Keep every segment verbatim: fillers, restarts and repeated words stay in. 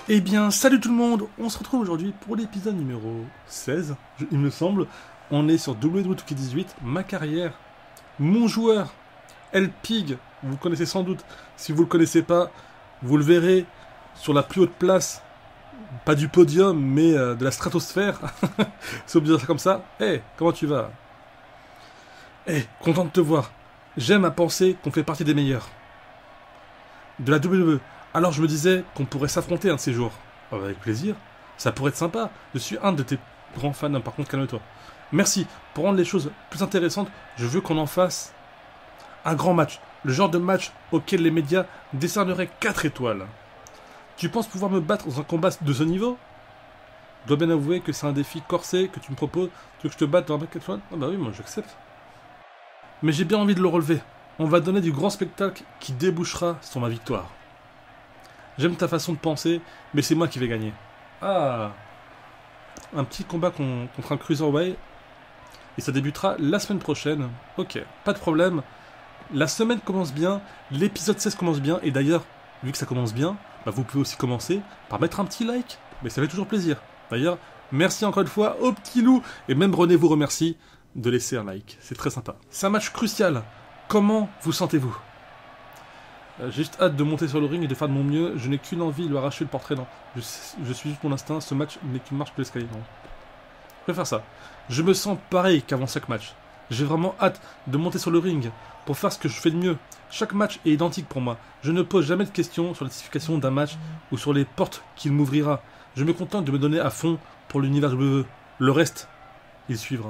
Eh bien, salut tout le monde. On se retrouve aujourd'hui pour l'épisode numéro seize, je- il me semble. On est sur W W E deux K dix-huit, ma carrière, mon joueur, El Pig. Vous connaissez sans doute. Si vous le connaissez pas, vous le verrez sur la plus haute place, pas du podium, mais euh, de la stratosphère. C'est obligé de dire ça comme ça. Eh, comment tu vas? Eh, content de te voir. J'aime à penser qu'on fait partie des meilleurs de la W W E. Alors je me disais qu'on pourrait s'affronter un de ces jours. Ah bah, avec plaisir. Ça pourrait être sympa. Je suis un de tes grands fans. Par contre, calme-toi. Merci. Pour rendre les choses plus intéressantes, je veux qu'on en fasse un grand match. Le genre de match auquel les médias décerneraient quatre étoiles. Tu penses pouvoir me battre dans un combat de ce niveau? Je dois bien avouer que c'est un défi corsé que tu me proposes. Tu veux que je te batte dans un match quatre étoiles? Ah bah oui, moi j'accepte. Mais j'ai bien envie de le relever. On va donner du grand spectacle qui débouchera sur ma victoire. J'aime ta façon de penser, mais c'est moi qui vais gagner. Ah, un petit combat con- contre un Cruiserweight. Et ça débutera la semaine prochaine. Ok, pas de problème. La semaine commence bien, l'épisode seize commence bien. Et d'ailleurs, vu que ça commence bien, bah vous pouvez aussi commencer par mettre un petit like. Mais ça fait toujours plaisir. D'ailleurs, merci encore une fois au petit loup. Et même René vous remercie de laisser un like. C'est très sympa. C'est un match crucial. Comment vous sentez-vous? Euh, J'ai juste hâte de monter sur le ring et de faire de mon mieux. Je n'ai qu'une envie, lui arracher le portrait. Non, je, je suis juste mon instinct. Ce match n'est qu'une marche de l'escalier. Non, je vais faire ça. Je me sens pareil qu'avant chaque match. J'ai vraiment hâte de monter sur le ring pour faire ce que je fais de mieux. Chaque match est identique pour moi. Je ne pose jamais de questions sur la signification d'un match ou sur les portes qu'il m'ouvrira. Je me contente de me donner à fond pour l'univers W W E. Le reste, il suivra.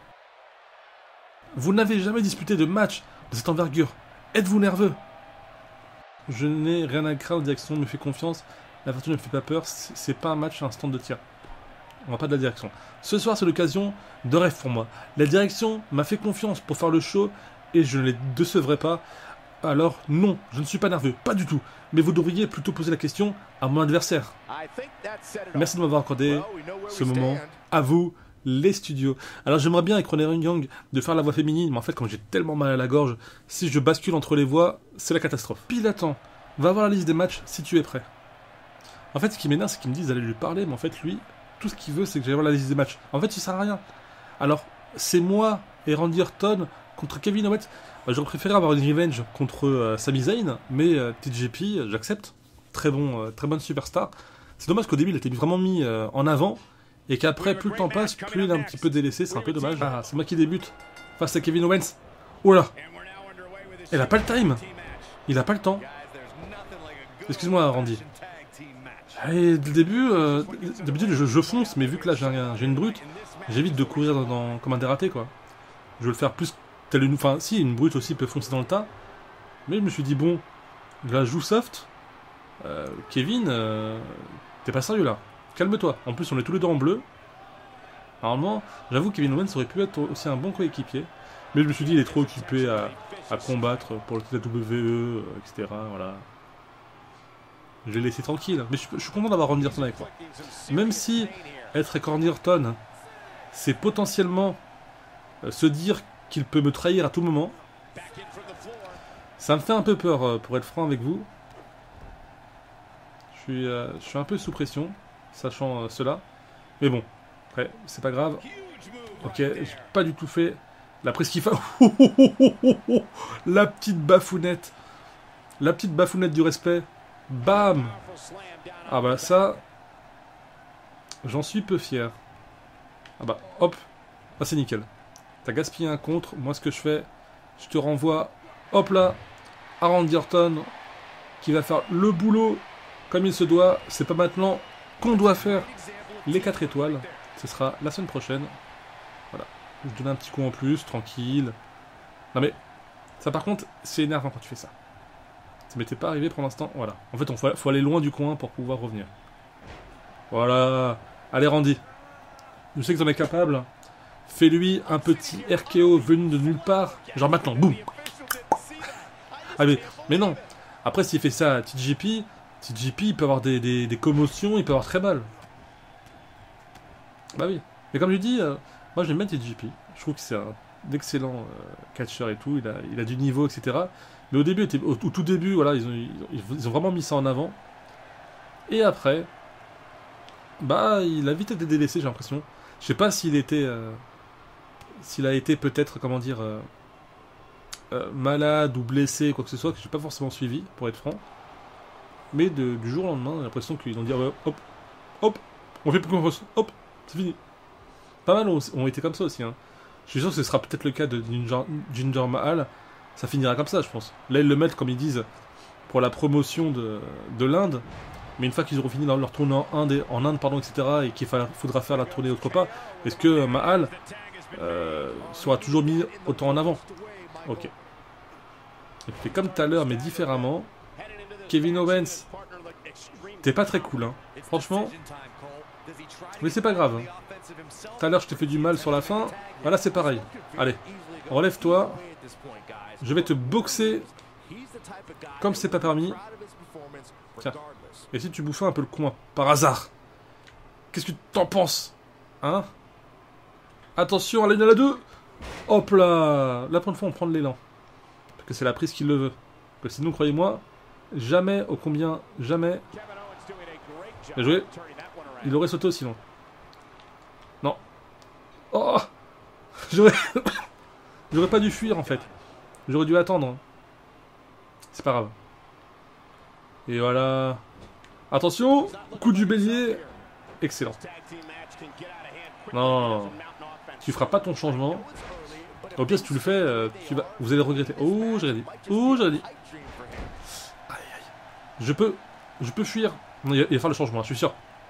Vous n'avez jamais disputé de match de cette envergure. Êtes-vous nerveux? Je n'ai rien à craindre, la direction me fait confiance, la fortune ne me fait pas peur, c'est c'est pas un match, c'est un stand de tir. On va pas de la direction. Ce soir, c'est l'occasion de rêve pour moi. La direction m'a fait confiance pour faire le show et je ne les décevrai pas. Alors, non, je ne suis pas nerveux, pas du tout. Mais vous devriez plutôt poser la question à mon adversaire. Merci de m'avoir accordé ce moment. À vous, les studios. Alors, j'aimerais bien avec René Young de faire la voix féminine, mais en fait, quand j'ai tellement mal à la gorge, si je bascule entre les voix, c'est la catastrophe. Pile attends, va voir la liste des matchs si tu es prêt. En fait, ce qui m'énerve, c'est qu'ils me disent d'aller lui parler, mais en fait, lui, tout ce qu'il veut, c'est que j'aille voir la liste des matchs. En fait, il sert à rien. Alors, c'est moi et Randy Orton contre Kevin Owens. Bah, j'aurais préféré avoir une revenge contre euh, Sami Zayn, mais euh, T J P, euh, j'accepte. Très bon, euh, très bonne superstar. C'est dommage qu'au début, il a été vraiment mis euh, en avant, et qu'après, plus le temps passe, plus il est un petit peu délaissé. C'est un peu dommage. Ah, c'est moi qui débute face à Kevin Owens. Oh là, il a pas le time. Il a pas le temps. Excuse-moi, Randy. Et dès le début, euh, d'habitude je, je fonce, mais vu que là j'ai un- j'ai une brute, j'évite de courir dans, dans- comme un dératé quoi. Je veux le faire plus tel une. Enfin, si, une brute aussi peut foncer dans le tas. Mais je me suis dit, bon, là je joue soft. Euh, Kevin, euh, t'es pas sérieux là. Calme-toi. En plus, on est tous les deux en bleu. Normalement, j'avoue que Kevin Owens aurait pu être aussi un bon coéquipier. Mais je me suis dit, il est trop occupé à, à combattre pour le titre W W E, euh, et cetera. Voilà. Je l'ai laissé tranquille. Mais je, je suis content d'avoir Randy Orton avec moi. Même si être avec Randy Orton, c'est potentiellement euh, se dire qu'il peut me trahir à tout moment. Ça me fait un peu peur, euh, pour être franc avec vous. Je suis, euh, je suis un peu sous pression, sachant euh, cela. Mais bon, après, c'est pas grave. Ok, j'ai pas du tout fait la prise qu'il faut. La petite bafounette. La petite bafounette du respect. Bam! Ah bah ça, j'en suis peu fier. Ah bah hop, ah c'est nickel. T'as gaspillé un contre, moi ce que je fais, je te renvoie, hop là, à Randy Orton, qui va faire le boulot comme il se doit. C'est pas maintenant qu'on doit faire les quatre étoiles, ce sera la semaine prochaine. Voilà, je donne un petit coup en plus, tranquille. Non mais, ça par contre, c'est énervant quand tu fais ça. Ça m'était pas arrivé pour l'instant, voilà. En fait, il faut, faut aller loin du coin pour pouvoir revenir. Voilà. Allez, Randy. Je sais que t'en es capable. Fais-lui un petit R K O venu de nulle part. Genre maintenant, boum. Ah mais, mais non. Après, s'il fait ça à T J P, T J P, il peut avoir des, des, des commotions, il peut avoir très mal. Bah oui. Mais comme je dis, euh, moi j'aime bien T J P. Je trouve que c'est un excellent euh, catcheur et tout. Il a, il a du niveau, et cetera. Mais au début, au, au tout début, voilà, ils ont, ils, ont, ils ont vraiment mis ça en avant. Et après, Bah, il a vite été délaissé, j'ai l'impression. Je sais pas s'il était... Euh, s'il a été peut-être, comment dire... Euh, euh, malade ou blessé, quoi que ce soit, que j'ai pas forcément suivi, pour être franc. Mais de, du jour au lendemain, j'ai l'impression qu'ils ont dit, ouais, hop, hop, on fait plus confiance, hop, c'est fini. Pas mal ont, ont été comme ça aussi, hein. Je suis sûr que ce sera peut-être le cas de Ginger, Jinder Mahal. Ça finira comme ça, je pense. Là, ils le mettent, comme ils disent, pour la promotion de, de l'Inde. Mais une fois qu'ils auront fini leur tournée en Inde, en Inde pardon, et cetera, et qu'il faudra faire la tournée autre part, est-ce que Mahal euh, sera toujours mis autant en avant? Ok. Et puis comme tout à l'heure, mais différemment, Kevin Owens, t'es pas très cool, hein. Franchement. Mais c'est pas grave. Tout à l'heure, je t'ai fait du mal sur la fin. Voilà, c'est pareil. Allez, relève-toi. Je vais te boxer comme c'est pas permis. Tiens. Et si tu bouffais un peu le coin, par hasard? Qu'est-ce que t'en penses? Hein? Attention, allez, à la deux. Hop là. La première fois, on prend de l'élan. Parce que c'est la prise qui le veut. Que sinon, croyez-moi, jamais, ô combien, jamais. Bien joué. Il aurait sauté aussi long. Non. Oh. J'aurais... J'aurais pas dû fuir, en fait. J'aurais dû attendre. C'est pas grave. Et voilà. Attention. Coup du bélier. Excellent. Non, non, non. Tu feras pas ton changement. Au pire, si tu le fais, euh, tu vas... vous allez le regretter. Oh, j'ai dit. Oh, j'ai dit. Aïe, aïe. Je peux... Je peux fuir. Non, il va faire le changement, je suis sûr.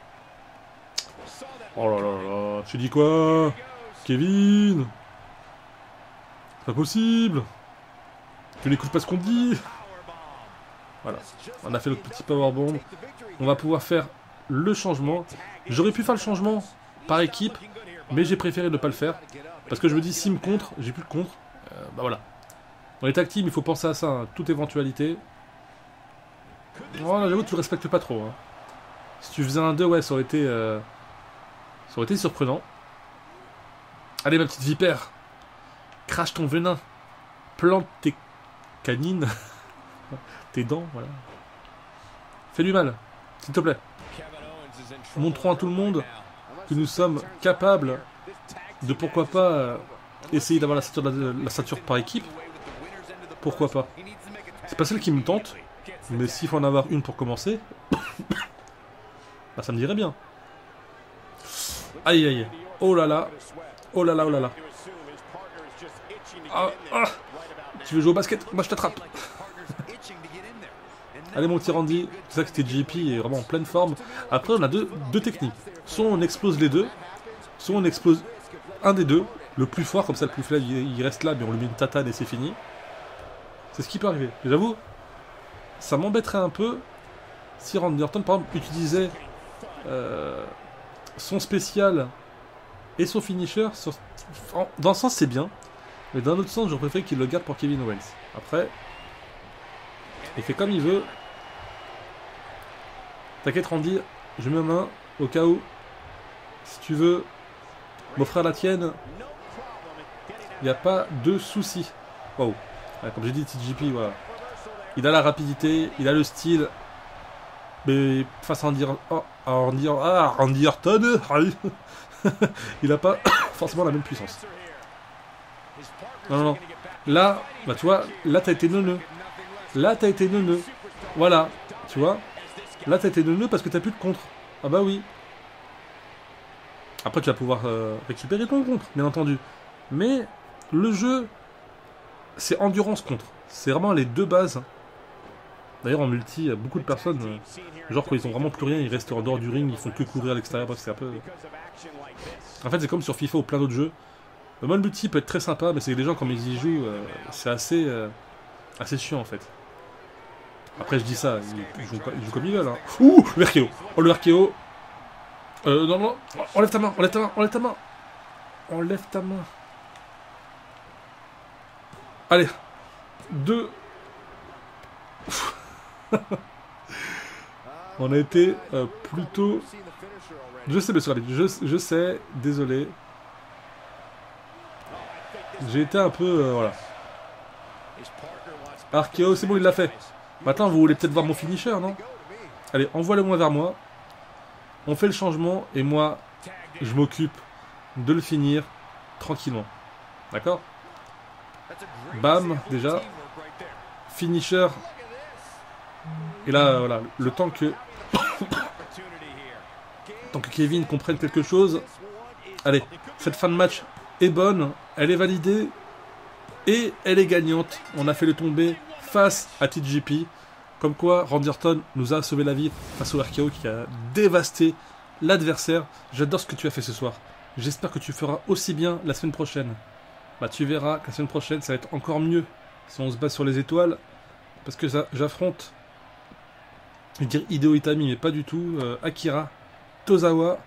Oh là là là. Tu dis quoi, Kevin? C'est pas possible. Tu n'écoutes pas ce qu'on dit. Voilà. On a fait le petit powerbomb. On va pouvoir faire le changement. J'aurais pu faire le changement par équipe, mais j'ai préféré ne pas le faire. Parce que je me dis, s'il me contre, j'ai plus le contre. Euh, bah voilà. Dans les tag teams, il faut penser à ça, hein, toute éventualité. Oh là, j'avoue, tu le respectes pas trop. Hein. Si tu faisais un deux, ouais, ça aurait été... Euh, ça aurait été surprenant. Allez, ma petite vipère. Crache ton venin. Plante tes canines. Tes dents, voilà. Fais du mal, s'il te plaît. Montrons à tout le monde que nous sommes capables de, pourquoi pas, euh, essayer d'avoir la ceinture, la, la ceinture par équipe. Pourquoi pas. C'est pas celle qui me tente, mais s'il faut en avoir une pour commencer, bah, ça me dirait bien. Aïe aïe. Oh là là. Oh là là, oh là là. Ah, ah. Tu veux jouer au basket? Moi je t'attrape. Allez mon petit Randy, c'est ça que c'était J P est vraiment en pleine forme. Après on a deux, deux techniques. Soit on explose les deux, soit on explose un des deux, le plus fort, comme ça le plus faible il reste là, mais on lui met une tatane et c'est fini. C'est ce qui peut arriver. J'avoue, ça m'embêterait un peu si Randy Orton par exemple utilisait euh, son spécial et son finisher. Sur... Dans un sens c'est bien, mais d'un autre sens j'aurais préféré qu'il le garde pour Kevin Owens. Après, il fait comme il veut. T'inquiète Randy, je mets ma main au cas où, si tu veux m'offrir la tienne, il n'y a pas de souci. Wow. Comme j'ai dit, T J P, voilà. Il a la rapidité, il a le style, mais face à Randy, oh, à Randy, ah, Randy Orton, il n'a pas forcément la même puissance. Non, non, non. Là, bah tu vois, là t'as été neuneux. Là t'as été neuneux. Voilà, tu vois. Là t'as été neuneux parce que t'as plus de contre. Ah bah oui. Après tu vas pouvoir euh, récupérer ton contre, bien entendu. Mais le jeu, c'est endurance contre. C'est vraiment les deux bases. D'ailleurs en multi, beaucoup de personnes, euh, genre quand ils ont vraiment plus rien, ils restent en dehors du ring, ils font que courir à l'extérieur. Bref, c'est un peu... En fait c'est comme sur FIFA ou plein d'autres jeux. Le mode multi peut être très sympa, mais c'est que les gens quand ils y jouent, euh, c'est assez, euh, assez chiant en fait. Après je dis ça, ils jouent, ils jouent comme ils veulent. Hein. Ouh, le R K O. Oh le R K O. Euh, non, non, enlève ta main, enlève ta main, enlève ta main. Enlève ta main. Allez. Deux. On a été euh, plutôt... Je sais, monsieur l'arbitre, je, je sais, désolé. J'ai été un peu... Euh, voilà. R K O, c'est bon, il l'a fait. Maintenant, vous voulez peut-être voir mon finisher, non? Allez, envoie-le-moi vers moi. On fait le changement et moi, je m'occupe de le finir tranquillement. D'accord? Bam, déjà. Finisher. Et là, voilà, le temps que... tant que Kevin comprenne quelque chose... Allez, cette fin de match est bonne, elle est validée, et elle est gagnante. On a fait le tomber face à T J P. Comme quoi, Randy Orton nous a sauvé la vie face au R K O qui a dévasté l'adversaire. J'adore ce que tu as fait ce soir. J'espère que tu feras aussi bien la semaine prochaine. Bah tu verras que la semaine prochaine, ça va être encore mieux si on se base sur les étoiles. Parce que j'affronte, je vais dire Hideo Itami, mais pas du tout, euh, Akira Tozawa.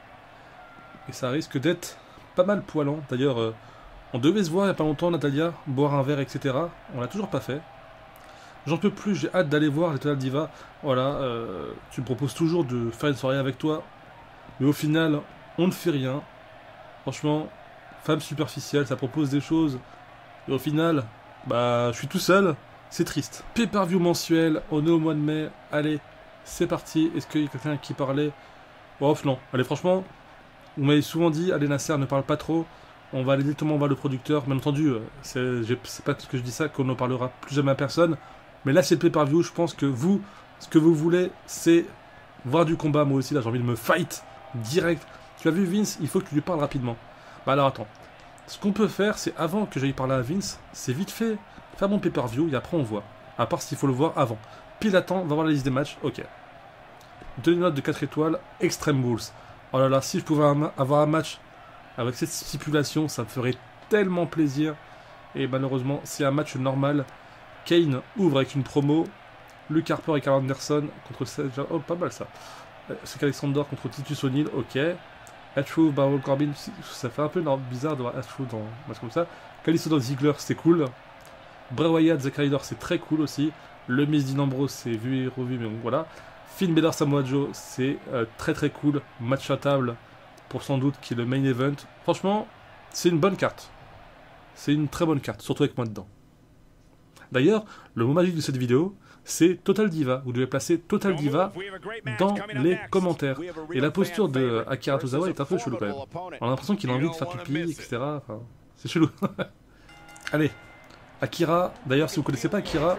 Et ça risque d'être pas mal poilant. D'ailleurs, euh, on devait se voir il n'y a pas longtemps, Natalia, boire un verre, et cetera. On l'a toujours pas fait. J'en peux plus, j'ai hâte d'aller voir les Total Diva. Voilà, euh, tu me proposes toujours de faire une soirée avec toi. Mais au final, on ne fait rien. Franchement, femme superficielle, ça propose des choses. Et au final, bah, je suis tout seul. C'est triste. Pay-per-view mensuel, on est au mois de mai. Allez, c'est parti. Est-ce qu'il y a quelqu'un qui parlait? Oh, non. Allez, franchement, vous m'avez souvent dit, allez Nasser, ne parle pas trop. On va aller directement vers le producteur. Bien entendu, c'est pas parce que je dis ça qu'on ne parlera plus jamais à personne. Mais là, c'est le pay-per-view. Je pense que vous, ce que vous voulez, c'est voir du combat. Moi aussi, là, j'ai envie de me fight direct. Tu as vu Vince? Il faut que tu lui parles rapidement. Bah alors, attends. Ce qu'on peut faire, c'est avant que j'aille parler à Vince, c'est vite fait faire mon pay-per-view et après on voit. À part s'il faut le voir avant. Pile attend, va voir la liste des matchs. Ok. Deux notes de quatre étoiles. Extreme Rules. Oh là là, si je pouvais avoir un match avec cette stipulation, ça me ferait tellement plaisir. Et malheureusement, c'est un match normal. Kane ouvre avec une promo. Luke Harper et Carl Anderson contre... Oh, pas mal ça. C'est qu'Alexander contre Titus O'Neil. Ok. H-Truth, Baron Corbin. Ça fait un peu bizarre de voir H-Truth dans un match comme ça. Kalisto dans Ziggler, c'est cool. Bray Wyatt, Zack Ryder, c'est très cool aussi. Le Miz Dean Ambrose, c'est vu et revu, mais bon, voilà. Finn Balor, Samoa Joe, c'est euh, très très cool. Match à table, pour sans doute, qui est le main event. Franchement, c'est une bonne carte. C'est une très bonne carte, surtout avec moi dedans. D'ailleurs, le mot magique de cette vidéo, c'est Total Diva. Vous devez placer Total Diva dans les commentaires. Et la posture de Akira Tozawa est un peu chelou quand même. On a l'impression qu'il a envie de faire pipi, et cetera. Enfin, c'est chelou. Allez, Akira. D'ailleurs, si vous ne connaissez pas Akira,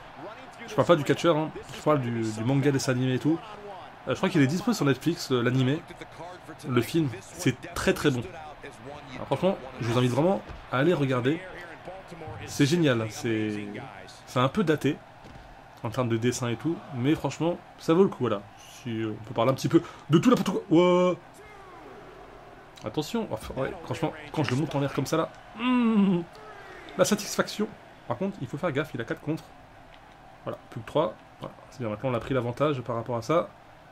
je parle pas du catcheur, hein. Je parle du, du manga, des animés et tout. Euh, je crois qu'il est dispo sur Netflix, euh, l'animé. Le film, c'est très très bon. Alors, franchement, je vous invite vraiment à aller regarder. C'est génial, c'est un peu daté en termes de dessin et tout, mais franchement, ça vaut le coup, voilà. Si on peut parler un petit peu de tout n'importe quoi. Wow. Attention, enfin, ouais, franchement, quand je le monte en l'air comme ça là, mmh, la satisfaction. Par contre, il faut faire gaffe, il a quatre contre. Voilà, plus que trois. Voilà, c'est bien, maintenant on a pris l'avantage par rapport à ça.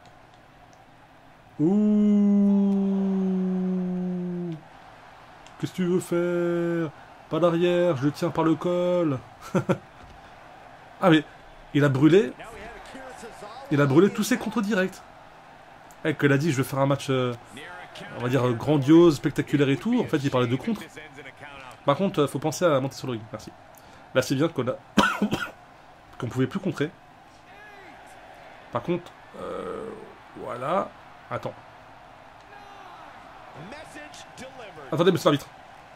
Ouh. Qu'est-ce que tu veux faire? Pas d'arrière, je le tiens par le col. Ah mais, il a brûlé. Il a brûlé tous ses contre directs. Eh, qu'il a dit je vais faire un match, euh, on va dire grandiose, spectaculaire et tout. En fait, il parlait de contre. Par contre, euh, faut penser à monter sur le ring. Merci. Là, c'est bien qu'on a qu'on pouvait plus contrer. Par contre, euh, voilà. Attends. Attendez, monsieur l'arbitre.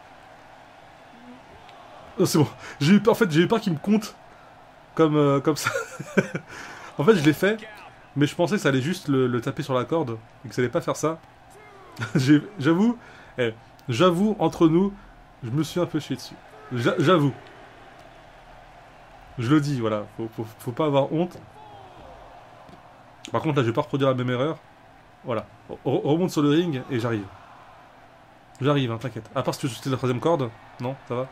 Oh, c'est bon. J'ai eu peur, en fait, j'ai eu peur qu'il me compte comme, euh, comme ça. En fait, je l'ai fait, mais je pensais que ça allait juste le, le taper sur la corde et que ça allait pas faire ça. J'avoue, eh, j'avoue, entre nous, je me suis un peu chié dessus. J'avoue. Je le dis, voilà. Faut, faut, faut pas avoir honte. Par contre, là, je vais pas reproduire la même erreur. Voilà. On remonte sur le ring et j'arrive. J'arrive, hein, t'inquiète. À part si tu veux jeter la troisième corde. Non, ça va.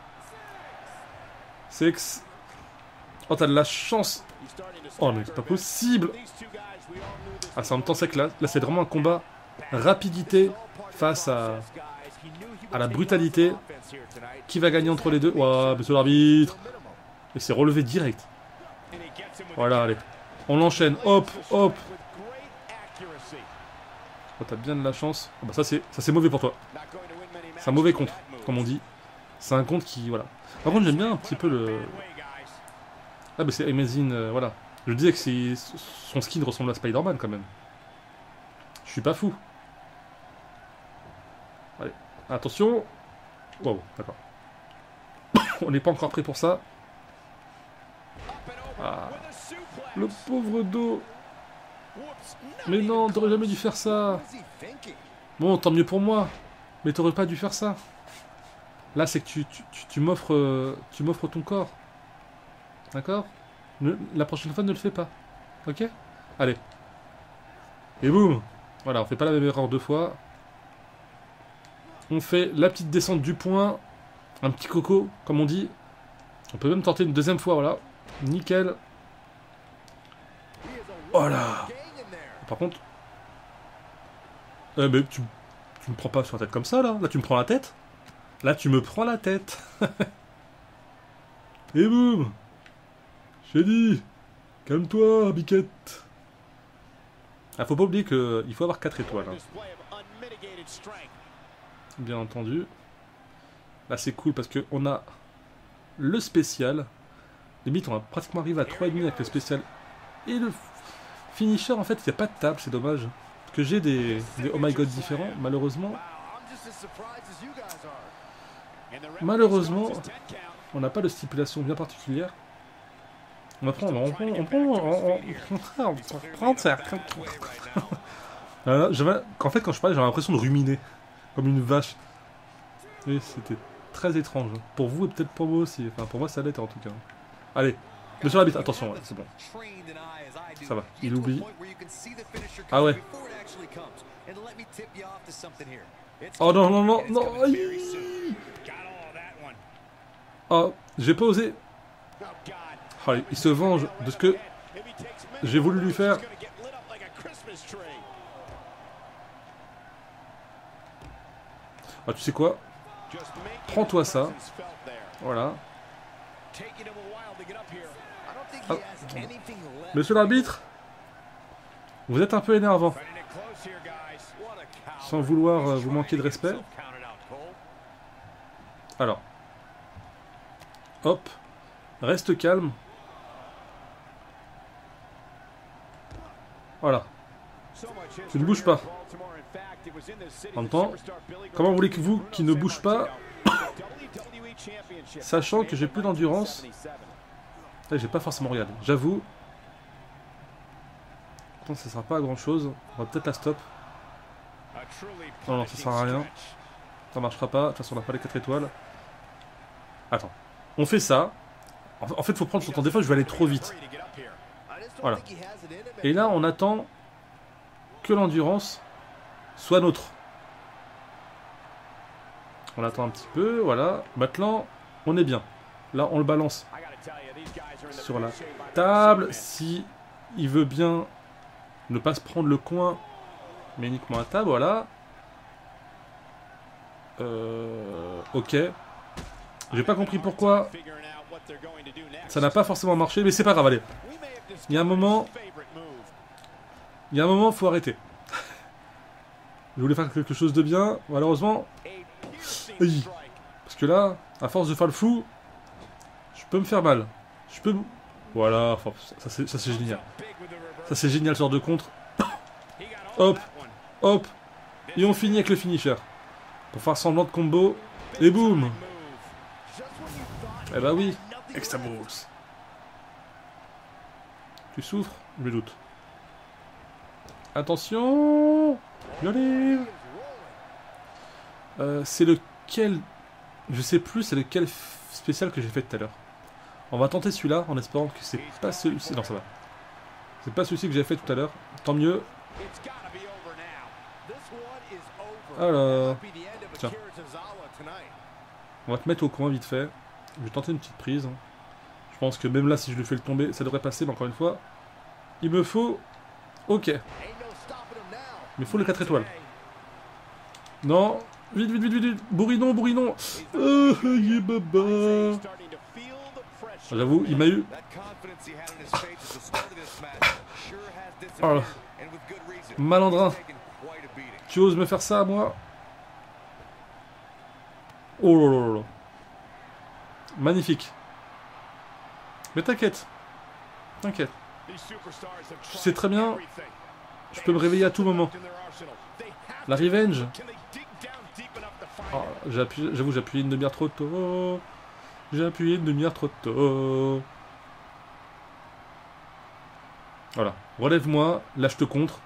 Sex. Oh, t'as de la chance. Oh, mais c'est pas possible. Ah, c'est en même temps sec là. Là, c'est vraiment un combat rapidité face à, à la brutalité. Qui va gagner entre les deux? Ouah, monsieur l'arbitre. Et c'est relevé direct. Voilà, allez. On l'enchaîne. Hop, hop. Oh, t'as bien de la chance. Oh, bah, ça, c'est mauvais pour toi. C'est un mauvais contre, comme on dit. C'est un contre qui, voilà. Par contre, j'aime bien un petit peu le... Ah, bah c'est Amazing, euh, voilà. Je disais que son skin ressemble à Spider-Man, quand même. Je suis pas fou. Allez, attention. Wow, d'accord. On n'est pas encore prêt pour ça. Ah, le pauvre dos. Mais non, t'aurais jamais dû faire ça. Bon, tant mieux pour moi. Mais t'aurais pas dû faire ça. Là, c'est que tu, tu, tu, tu m'offres euh, tu m'offres ton corps. D'accord? La prochaine fois, ne le fais pas. Ok? Allez. Et boum. Voilà, on fait pas la même erreur deux fois. On fait la petite descente du point. Un petit coco, comme on dit. On peut même tenter une deuxième fois, voilà. Nickel. Voilà. Par contre... Eh ben, tu, tu me prends pas sur la tête comme ça, là. Là, tu me prends la tête. Là, tu me prends la tête. Et boum. J'ai dit. Calme-toi, biquette. Ah, faut pas oublier qu'il faut avoir quatre étoiles. Hein. Bien entendu. Là, c'est cool parce qu'on a le spécial. Limite, on va pratiquement arriver à trois virgule cinq avec le spécial. Et le finisher, en fait, il n'y a pas de table, c'est dommage. Parce que j'ai des, des Oh My God différents, malheureusement. Malheureusement, on n'a pas de stipulation bien particulière. On va prendre, on prend, on prend, on prend, on prend ça. En fait, quand je parlais, j'avais l'impression de ruminer, comme une vache. Et c'était très étrange. Pour vous et peut-être pour moi aussi. Enfin, pour moi, ça l'était en tout cas. Allez, monsieur l'arbitre, attention, ouais, c'est bon. Ça va, il oublie. Ah ouais. Oh non, non, non, non. Aïe. Oh, j'ai pas osé. Oh, il se venge de ce que j'ai voulu lui faire. Ah, tu sais quoi? Prends-toi ça. Voilà. Ah. Monsieur l'arbitre, vous êtes un peu énervant. Sans vouloir euh, vous manquer de respect. Alors. Hop. Reste calme. Voilà. Tu ne bouges pas. En même temps, comment voulez-vous qu'il ne bouge pas, sachant que j'ai plus d'endurance? J'ai pas forcément regardé, j'avoue. Ça ne sert pas à grand chose. On va peut-être la stop. Non, non, ça sert à rien. Ça marchera pas. De toute façon, on n'a pas les quatre étoiles. Attends. On fait ça. En fait, il faut prendre son temps. Des fois, je vais aller trop vite. Voilà. Et là, on attend que l'endurance soit nôtre. On attend un petit peu. Voilà. Maintenant, on est bien. Là, on le balance sur la table. Si il veut bien ne pas se prendre le coin, mais uniquement à table, voilà. Euh, ok. J'ai pas compris pourquoi ça n'a pas forcément marché, mais c'est pas grave, allez. Il y a un moment... Il y a un moment, faut arrêter. Je voulais faire quelque chose de bien, malheureusement. Aïe. Parce que là, à force de faire le fou, je peux me faire mal. Je peux... Voilà, enfin, ça c'est génial. Ça c'est génial, ce genre de contre. Hop, hop. Et on finit avec le finisher. Pour faire semblant de combo. Et boum. Eh bah oui, extra balls. Tu souffres? Je doute. Attention. Allez. Euh, c'est lequel? Je sais plus, c'est lequel spécial que j'ai fait tout à l'heure. On va tenter celui-là en espérant que c'est pas celui-ci. Non, ça va. C'est pas celui-ci que j'ai fait tout à l'heure. Tant mieux. Alors. Tiens. On va te mettre au coin vite fait. Je vais tenter une petite prise. Je pense que même là, si je le fais le tomber, ça devrait passer. Mais encore une fois, il me faut... Ok. Il me faut les quatre étoiles. Non. Vite, vite, vite, vite, vite. Bourrinon, bourrinon. Oh, yeah, baba. J'avoue, il m'a eu... Oh, malandrin. Tu oses me faire ça à moi? Oh là là là. Magnifique. Mais t'inquiète. T'inquiète. Je sais très bien. Je peux me réveiller à tout moment. La revenge. Oh, j'avoue, j'ai appuyé une demi-heure trop tôt. J'ai appuyé une demi-heure trop tôt. Voilà. Relève-moi. Là, je te contre.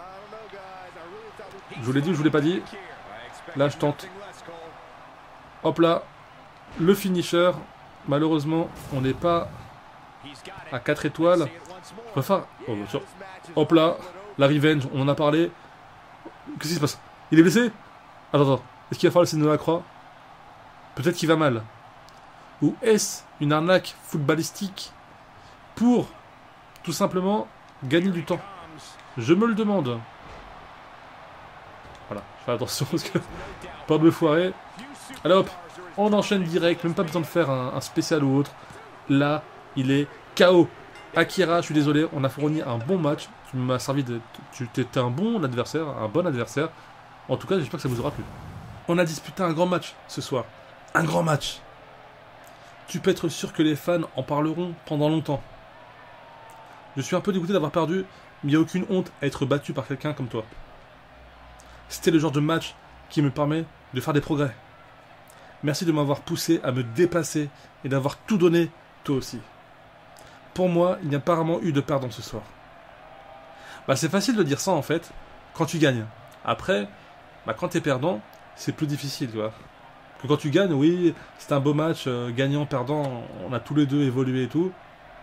Je vous l'ai dit ou je vous l'ai pas dit? Là, je tente. Hop là. Le finisher. Malheureusement, on n'est pas à quatre étoiles. Je préfère... Oh, bien sûr. Hop là. La revenge, on en a parlé. Qu'est-ce qui se passe? Il est blessé? Attends, attends. Est-ce qu'il va falloir le signe de la croix? Peut-être qu'il va mal. Ou est-ce une arnaque footballistique pour, tout simplement, gagner du temps? Je me le demande. Voilà, je fais attention parce que... Pas de me foirer. Allez hop, on enchaîne direct, même pas besoin de faire un, un spécial ou autre. Là, il est K O. Akira, je suis désolé, on a fourni un bon match. Tu m'as servi de... Tu étais un bon adversaire, un bon adversaire. En tout cas, j'espère que ça vous aura plu. On a disputé un grand match ce soir. Un grand match. Tu peux être sûr que les fans en parleront pendant longtemps. Je suis un peu dégoûté d'avoir perdu, mais il n'y a aucune honte à être battu par quelqu'un comme toi. C'était le genre de match qui me permet de faire des progrès. Merci de m'avoir poussé à me dépasser et d'avoir tout donné, toi aussi. Pour moi, il n'y a pas vraiment eu de perdant ce soir. Bah, c'est facile de dire ça en fait, quand tu gagnes. Après, bah, quand tu es perdant, c'est plus difficile, tu vois. Que quand tu gagnes, oui, c'est un beau match, euh, gagnant, perdant, on a tous les deux évolué et tout.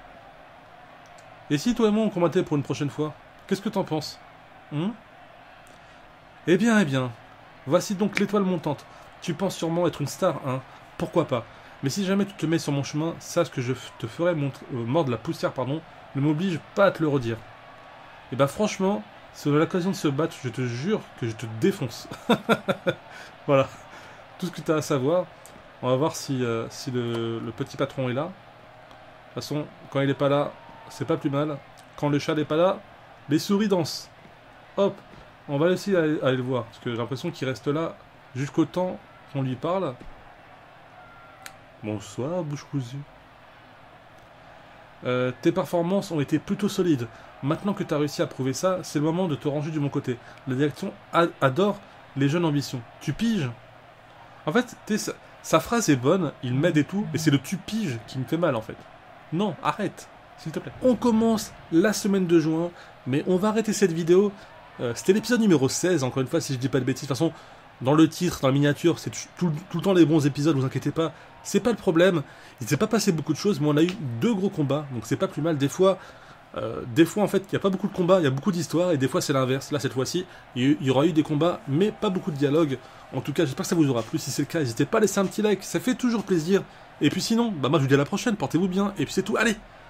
Et si toi et moi on combattait pour une prochaine fois, qu'est-ce que t'en penses? hmm Eh bien, eh bien, voici donc l'étoile montante. Tu penses sûrement être une star, hein? Pourquoi pas? Mais si jamais tu te mets sur mon chemin, sache que je te ferai euh, mordre la poussière, pardon, ne m'oblige pas à te le redire. Et bah franchement, si on a l'occasion de se battre, je te jure que je te défonce. Voilà, tout ce que tu as à savoir. On va voir si, euh, si le, le petit patron est là. De toute façon, quand il n'est pas là, c'est pas plus mal. Quand le chat n'est pas là, les souris dansent. Hop, on va essayer d'aller aller le voir, parce que j'ai l'impression qu'il reste là jusqu'au temps qu'on lui parle. Bonsoir, bouche cousue. Euh, tes performances ont été plutôt solides. Maintenant que tu as réussi à prouver ça, c'est le moment de te ranger de mon côté. La direction adore les jeunes ambitions. Tu piges? En fait, sa, sa phrase est bonne, il m'aide et tout, et c'est le tu piges qui me fait mal en fait. Non, arrête, s'il te plaît. On commence la semaine de juin, mais on va arrêter cette vidéo. Euh, C'était l'épisode numéro seize, encore une fois, si je dis pas de bêtises. De toute façon, dans le titre, dans la miniature, c'est tout, tout le temps les bons épisodes, vous inquiétez pas. C'est pas le problème. Il ne s'est pas passé beaucoup de choses, mais on a eu deux gros combats, donc c'est pas plus mal. Des fois, euh, des fois en fait, il n'y a pas beaucoup de combats, il y a beaucoup d'histoires, et des fois c'est l'inverse. Là, cette fois-ci, il y aura eu des combats, mais pas beaucoup de dialogue. En tout cas, j'espère que ça vous aura plu. Si c'est le cas, n'hésitez pas à laisser un petit like, ça fait toujours plaisir. Et puis sinon, bah moi je vous dis à la prochaine, portez-vous bien, et puis c'est tout. Allez!